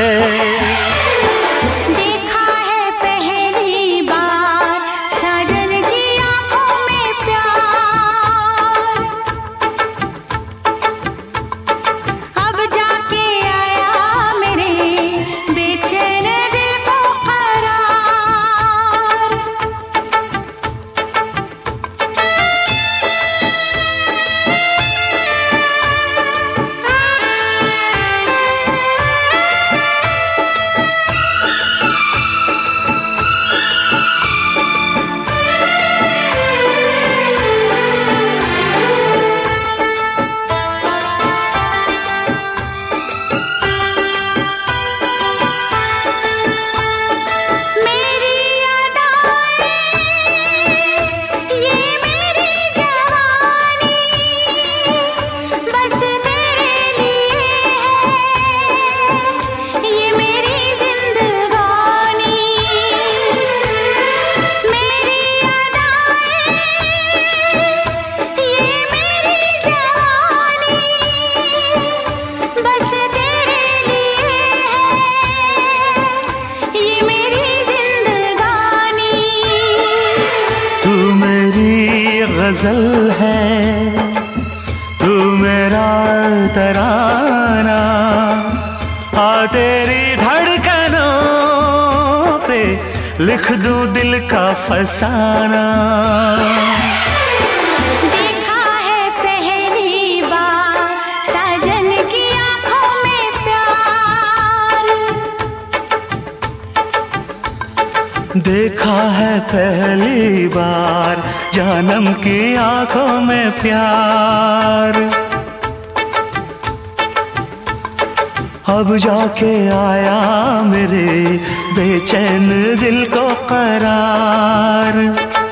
गजल है तू मेरा तराना, आ तेरी धड़कनों पे लिख दूं दिल का फसाना। देखा है पहली बार साजन की आंखों में प्यार, देखा है पहली बार जानम की आंखों में प्यार, अब जाके आया मेरे बेचैन दिल को करार।